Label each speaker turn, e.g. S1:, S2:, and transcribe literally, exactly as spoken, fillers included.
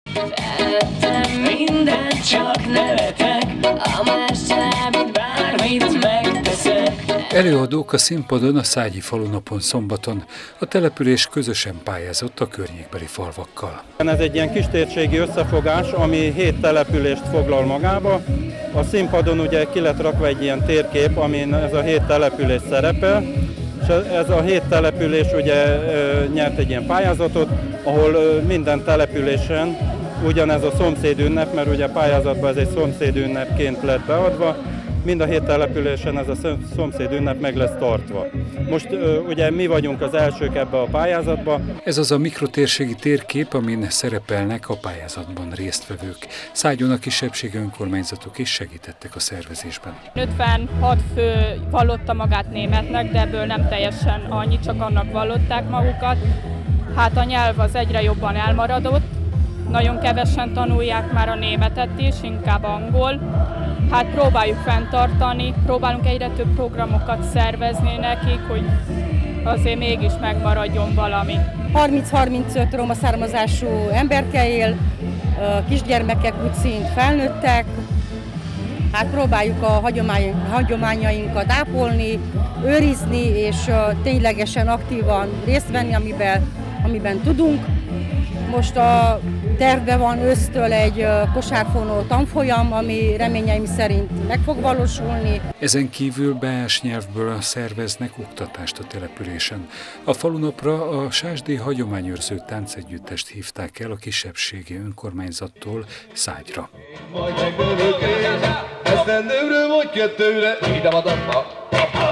S1: Feltettem mindent, csak nevetek, a más csábít bármit megteszek.
S2: Előadók a színpadon a Szágyi falunapon szombaton. A település közösen pályázott a környékbeli falvakkal.
S3: Ez egy ilyen kistérségi összefogás, ami hét települést foglal magába. A színpadon ugye ki lett rakva egy ilyen térkép, amin ez a hét település szerepel. És ez a hét település ugye nyert egy ilyen pályázatot, ahol minden településen ugyanez a szomszédünnep, mert ugye pályázatban ez egy szomszédünnepként lett beadva, mind a hét településen ez a szomszédünnep meg lesz tartva. Most ugye mi vagyunk az elsők ebbe a pályázatba.
S2: Ez az a mikrotérségi térkép, amin szerepelnek a pályázatban résztvevők. Szágyon a kisebbségi önkormányzatok is segítettek a szervezésben.
S4: ötvenhat fő vallotta magát németnek, de ebből nem teljesen annyi, csak annak vallották magukat. Hát a nyelv az egyre jobban elmaradott. Nagyon kevesen tanulják már a németet is, inkább angol. Hát próbáljuk fenntartani, próbálunk egyre több programokat szervezni nekik, hogy azért mégis megmaradjon valami.
S5: harminc-harmincöt roma származású emberke él, kisgyermekek úgy szint felnőttek. Hát próbáljuk a hagyomány, hagyományainkat ápolni, őrizni és ténylegesen aktívan részt venni, amiben, amiben tudunk. Most a tervben van ősztől egy kosárfonó tanfolyam, ami reményeim szerint meg fog valósulni.
S2: Ezen kívül beás nyelvből szerveznek oktatást a településen. A falunapra a Sásdi hagyományőrző táncegyüttest hívták el a kisebbségi önkormányzattól Szágyra.
S6: Majd megölök én, ezt nőről vagy kettőre, ide van adva.